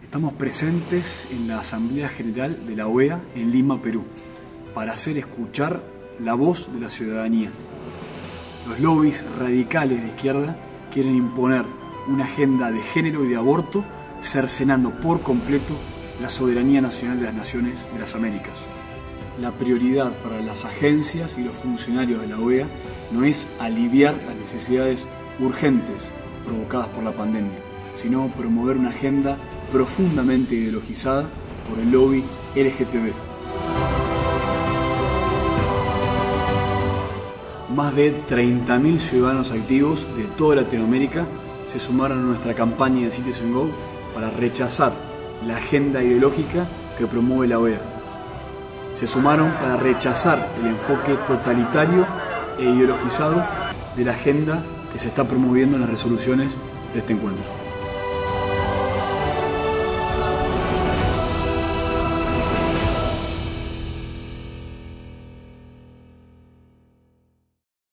Estamos presentes en la Asamblea General de la OEA en Lima, Perú, para hacer escuchar la voz de la ciudadanía. Los lobbies radicales de izquierda quieren imponer una agenda de género y de aborto, cercenando por completo la soberanía nacional de las naciones de las Américas. La prioridad para las agencias y los funcionarios de la OEA no es aliviar las necesidades urgentes provocadas por la pandemia, sino promover una agenda profundamente ideologizada por el lobby LGTB. Más de 30.000 ciudadanos activos de toda Latinoamérica se sumaron a nuestra campaña de Citizen Go para rechazar la agenda ideológica que promueve la OEA. Se sumaron para rechazar el enfoque totalitario e ideologizado de la agenda que se está promoviendo en las resoluciones de este encuentro.